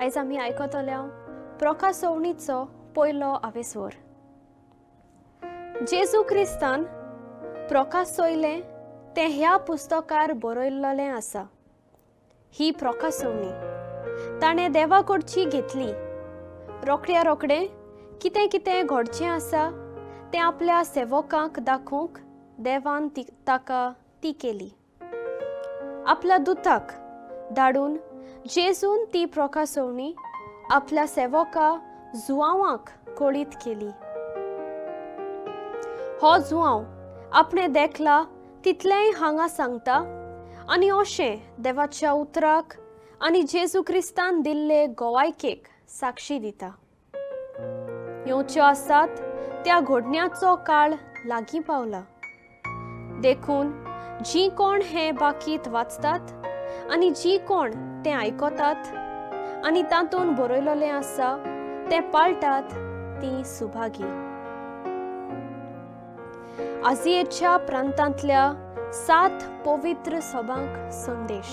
आयज आमी आयकतले प्रकाशवणीचो पयलो आवेसोर। जेजू क्रिस्तान प्रकाशयलें तें ह्या पुस्तकार बरयल्लें आसा। ही प्रकाशवणी ताणें देवा कडची घेतली। रोखड्या रोखडें कितें कितें घडचें आसा तें आपल्या सेवकांक दाखोवंक देवान ताका ती केली। आपल्या दुताक धाडून जेजून ती प्रकाशवणी आपल्या सेवका जुआंवाक कळीत केली। हो जुआंव आपणें देखला तितलेंय हांगा सांगता आनी अशें देवाच्या उतराक आनी जेजू क्रिस्तान दिल्ले गोवायकेक साक्षी दिता। येवच्यो आसात त्या घडण्याचो काळ लागीं पावला। देखून जी कोण हें बाकीत वाचतात आनी जी कोण तें आयकतात आनी तातूंत बरयल्लें आसा तें पाळटात ती सुभागी। आजियेच्या प्रांतांतल्या 7 पवित्र सभांक संदेश।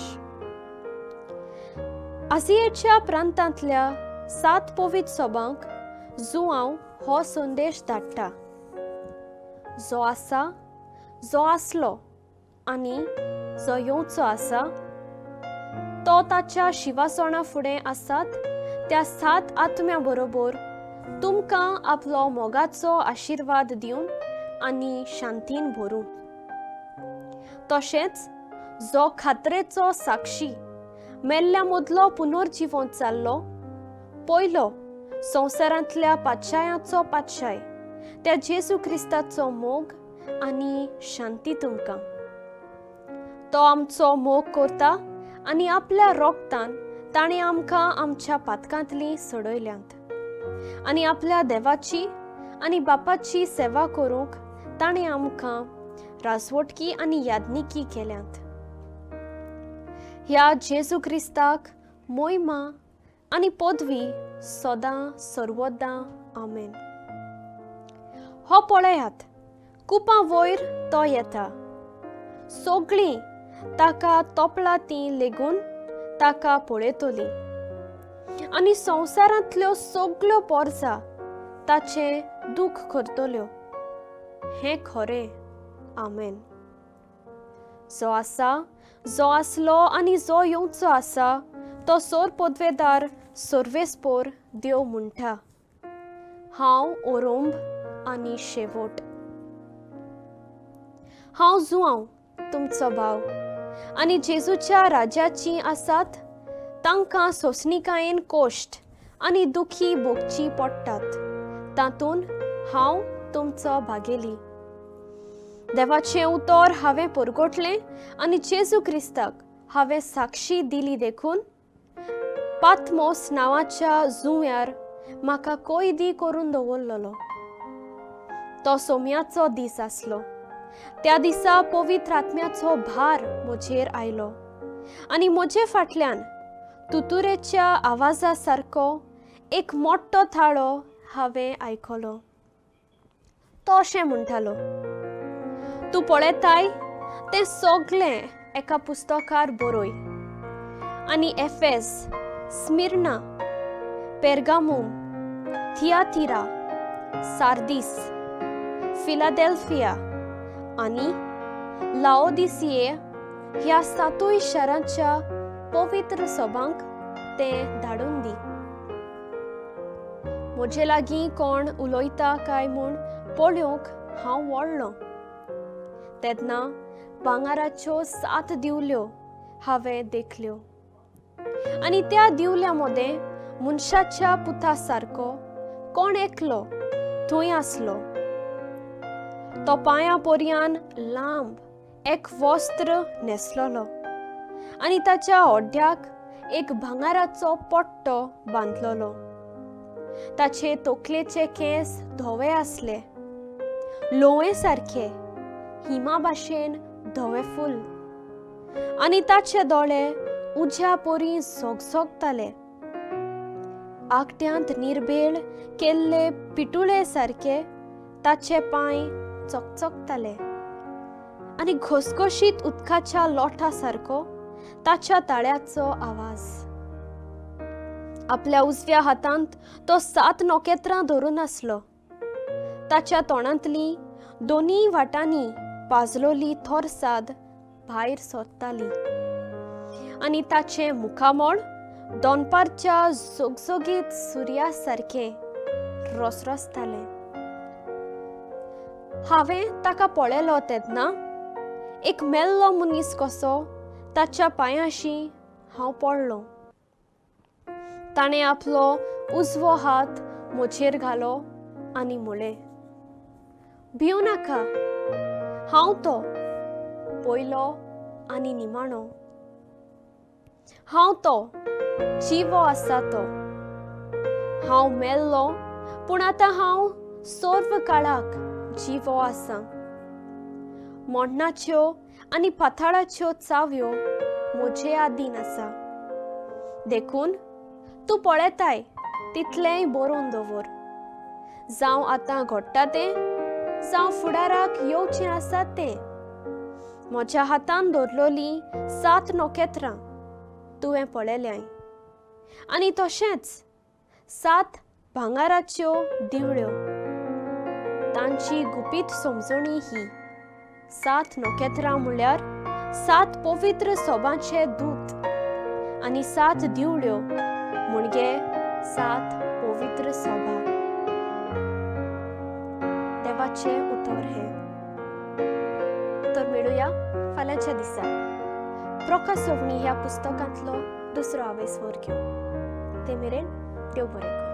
आजियेच्या प्रांतांतल्या 7 पवित्र सभांक जुआंव हो संदेश धाडटा। जो आसा, जो आसलो आनी जो येवचो आसा तो ताच्या शिवासणा फुडें आसात त्या 7 आत्म्या बरोबर तुमकां आपलो मोगाचो आशिर्वाद दिवन आनी शांतीन भरून। तशेंच जो खात्रेचो साक्षी मेल्ल्या मदलो पुनर्जीवन जाल्लो, पयलो संवसारांतल्या पातशायांचो पातशाय त्या जेजू क्रिस्ताचो मोग आनी शांती तुमकां। तो आमचो मोग करता आनी आपल्या रोगतान ताणें आमकां आमच्या पातकांतलीं सडयल्यांत आनी आपल्या देवाची आनी बापाची सेवा करूंक ताणें आमकां राजवटकी आनी यादनिकी केल्यांत। ह्या जेजू क्रिस्ताक मोहिमा आनी पदवी सदां सर्वदां आमेन। हो पळयात, कुपां वयर तो येता। सगळीं ताका तोपला ती लेगून ताका पळयतली आनी संवसारांतल्यो सगळ्यो पोरसां ताचें दूख करतल्यो। हें खरें, आमेन। जो आसा, जो आसलो आनी जो येवचो आसा तो सोर पदवेदार सर्वेस्पोर देव म्हणटा, हांव ओरोंब आनी शेवट। हांव जुआंव तुमचो भाव आनी जेजूच्या राज्याची आसात तांकां सोंसणिकायेन कोश्ट आनी दुखी भोगची पडटात, तातूंत हांव तुमचो भागेली। देवाचें उतर हांवें परगटलें आनी जेजू क्रिस्ताक हांवें साक्षी दिली। देखून पातमोस नांवाच्या जुंव्यार म्हाका कैदी करून दवरलेलो। तो सोमयाचो दीस आसलो। त्या दिसा पवित्र आत्म्याचो भार म्हजेर आयलो आनी म्हजे फाटल्यान तुतुरेच्या आवाजा सारको एक मोठो थाळो हांवें आयकलो। तो अशें म्हणटालो, तूं पळयताय तें सगळें एका पुस्तकार बरय आनी एफेस, स्मिर्ना, पेर्गामूम, थियातिरा, सार्दीस, फिलाडेल्फिया आनी लाओदिसिये ह्या 7 शारांच्या पवित्र सभांक तें धाडून दी। म्हजे लागीं कोण उलयता काय म्हूण पळोवंक हांव वळ्ळों। तेन्ना भांगाराच्यो 7 दिवल्यो हांवें देखल्यो आनी त्या दिवल्या मदें मनशाच्या पुता सारको कोण एकलो थंय आसलो। तो पांयां पर्यान लांब एक वस्त्र न्हेसलोलो आनी ताच्या ओड्याक एक भांगाराचो पट्टो बांदलोलो। ताचे तकलेचे केंस धवे आसले, लोळे सारखे, हिमा भाशेन धवे फूल आनी ताचे दोळे उज्या परी झगझगताले। आगट्यांत निर्बेळ केल्ले पिटुळे सारके ताचे पांय चकचकताले आनी घसघशीत उदकाच्या लोटा सारको ताच्या ताळ्याचो आवाज। आपल्या उजव्या हातांत तो 7 नोकेत्रां धरून आसलो. ताच्या तोंडांतली दोनी वाटांनी पाजलोली थोरसाद भायर सोदताली आनी ताचे मुखामोळ दोनपारच्या जोगजोगीत सुर्या सारखे रोसरोसताले. हांवें ताका पळयलो तेन्ना एक मेल्लो मनीस कसो ताच्या पांयाशी हांव पडलो. ताणें आपलो उजवो हात म्हजेर घालो आनी म्हळें, भिवू नाका, हांव तो पयलो आनी निमाणो. हांव तो जिवो आसा तो. हांव मेल्लो पूण आतां हांव सर्व काळाक जिवो आसा. मोडणाच्यो आनी पाताळाच्यो चाव्यो म्हजे आदीन आसा. देखून तूं पळयताय तितलेंय बरोवन दवर. जावं आतां घडटा तें, जावं फुडाराक येवचें आसा तें. म्हज्या हातान धरलोली 7 नोकेत्रां तुवें पळयल्याय आनी तशेंच 7 भांगाराच्यो दिवळ्यो. तांची गुपीत समजणी ही 7 नोकेत्रां म्हळ्यार 7 पवित्र सोबांचे दूत आनी 7 दिवळ्यो म्हणजे 7 पवित्र सोबा. देवाचे उतर हे. तर मेळुया फाल्यांच्या दिसा प्रकाशवणी ह्या पुस्तकांतलो दुसरो आवेसवर घेवन. ते मेरेन देव बरें करूं.